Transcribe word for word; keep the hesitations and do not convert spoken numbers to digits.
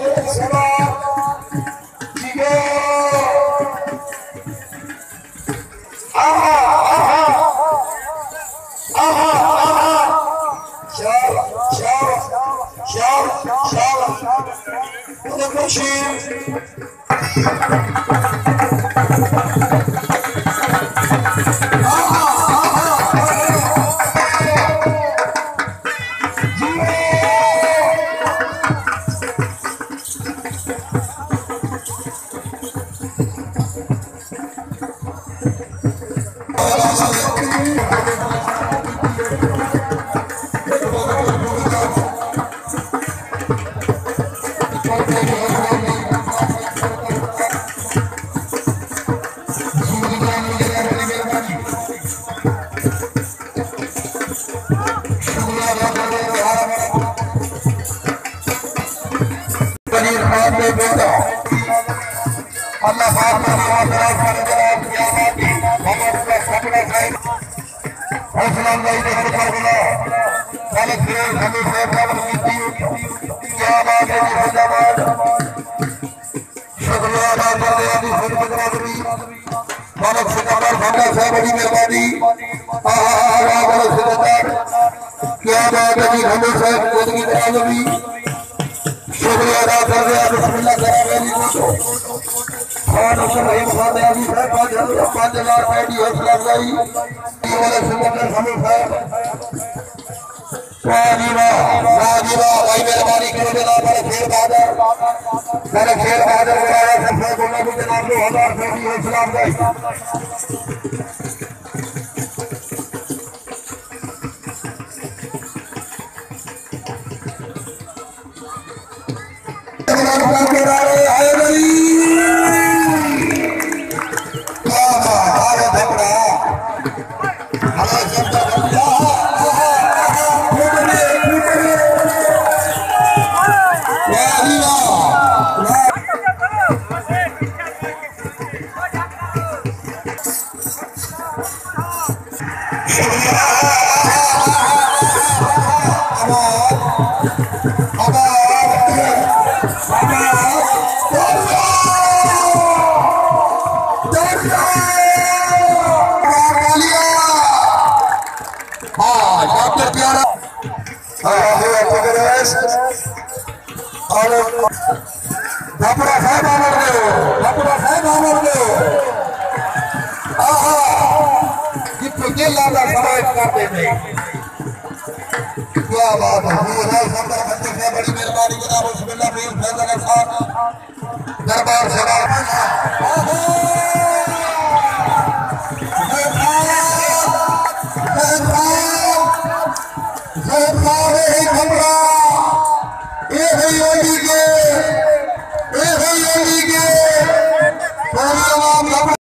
बड़ी मेहरबानी क्या बात है जी हमें साहब जिंदगी करा भी शुक्रिया अदा कर रहे हैं बिस्मिल्लाह करा रहे जी खान हुसैन रहीम खान अली साहब पाँच हजार पाँच हजार पैडी हौसला अफजाई वाले सुबह हमें साहब वाजीबा वाजीबा भाई मेहरबानी करो जनाब मेरे खेल बहादुर मेरे खेल बहादुर बुलाया सबसे बोलना भी जनाब दो हजार पैडी हौसला अफजाई क्या बात है बड़ी मेहरबानी जनाब बिस्मिल्लाह दरबार से ये